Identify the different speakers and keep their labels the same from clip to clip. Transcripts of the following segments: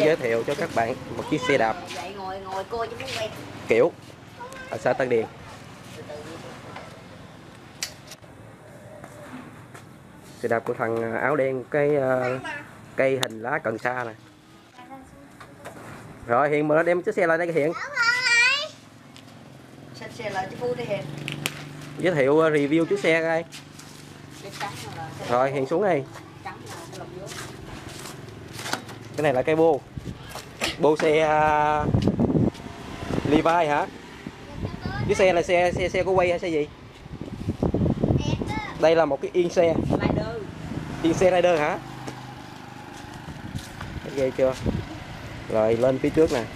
Speaker 1: giới thiệu cho các bạn một chiếc xe đạp kiểu ở xã Tân Điền. Xe đạp của thằng áo đen, cái cây hình lá cần sa này. Rồi Hiền mà nó đem chiếc xe lại đây cái Hiền.
Speaker 2: Xe lại cho Phu đi Hiền.
Speaker 1: Giới thiệu review chiếc xe coi. Rồi Hiền xuống đây. Cái này là cây bô xe Levi hả? Chiếc xe là xe của quay hay xe gì? Đây là một cái yên xe. Yên xe rider hả? Ghê chưa? Rồi lên phía trước nè.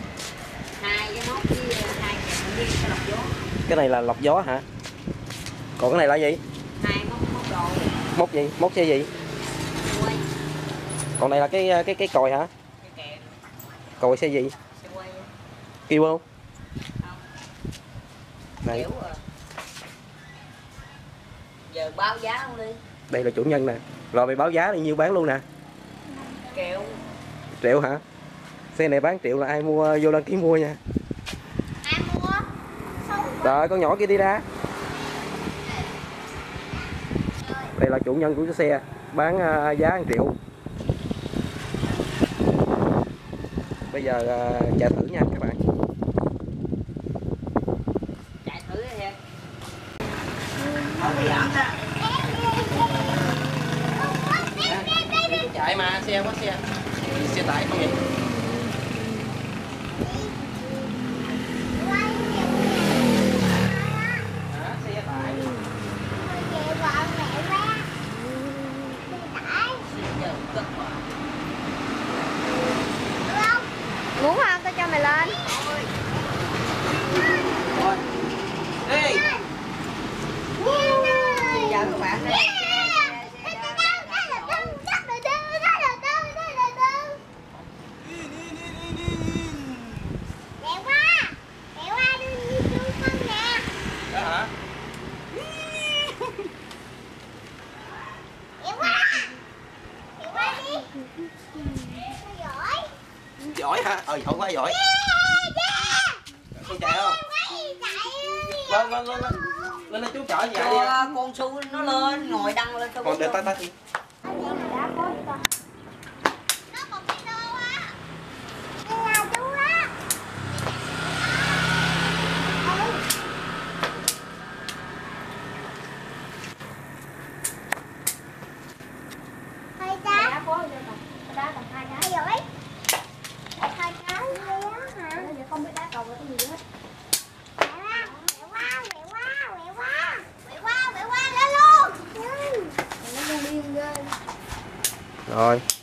Speaker 1: Cái này là lọc gió hả? Còn cái này là gì? Móc gì? Móc xe gì? Còn này là cái còi hả? Còi xe gì? Kêu không? Này.
Speaker 2: Giờ báo giá không đi.
Speaker 1: Đây là chủ nhân nè. Rồi mày báo giá thì nhiêu bán luôn nè?
Speaker 2: Triệu.
Speaker 1: Triệu hả? Xe này bán triệu là ai mua vô đăng ký mua nha.
Speaker 3: Ai mua?
Speaker 1: Rồi con nhỏ kia đi ra. Đây là chủ nhân của chiếc xe, bán giá 1 triệu. Bây giờ chạy thử nha các bạn.
Speaker 2: Chạy thử đi Hiền. Không bị ẩm ha.
Speaker 1: Chạy mà, xe quá xe. Xe tải không vậy? Xe tải.
Speaker 3: Muốn không? Tao cho mày lên.
Speaker 1: Rồi. Đi.
Speaker 2: Xin chào các bạn.
Speaker 1: Giỏi hả? Giỏi quá giỏi. Con chạy không? Lên chú chở vậy đi.
Speaker 2: Con Su nó lên ngồi đăng lên.
Speaker 1: Còn để ta đi. Rồi